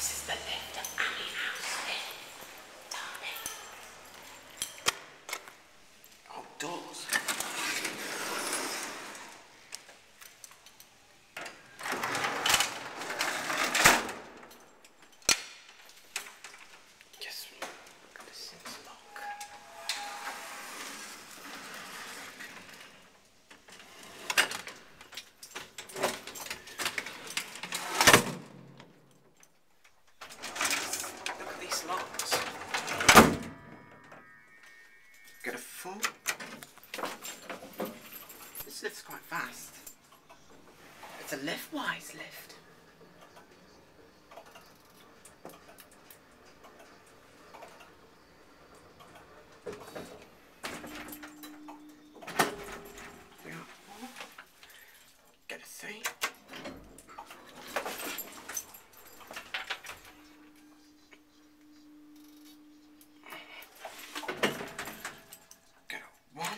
This is the lift at Abbey House in Derby. Outdoors. Guess this is lock. Look at these locks. Get a full. This lift's quite fast. It's a lift-wise lift. Get a 3. Get a 1.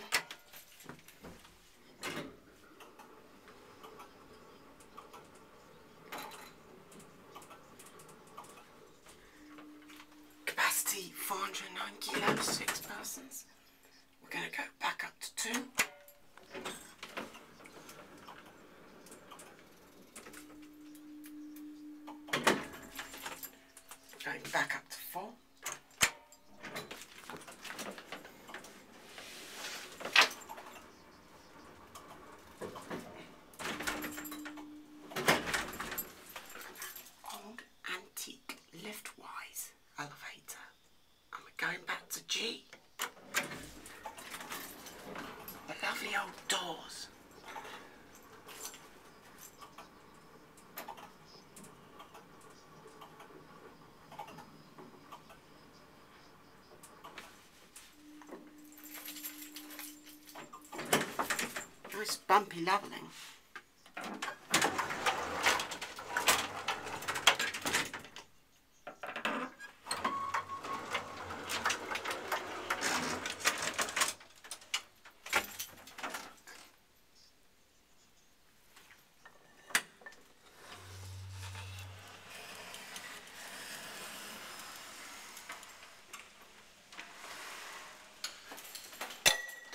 Capacity 409 kilos, 6 persons. We're going to go back up to 2. Going back up to 4. Old antique lift-wise elevator. And we're going back to G. The lovely old doors. Nice bumpy levelling.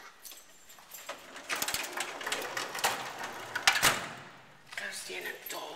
Goes the inner door.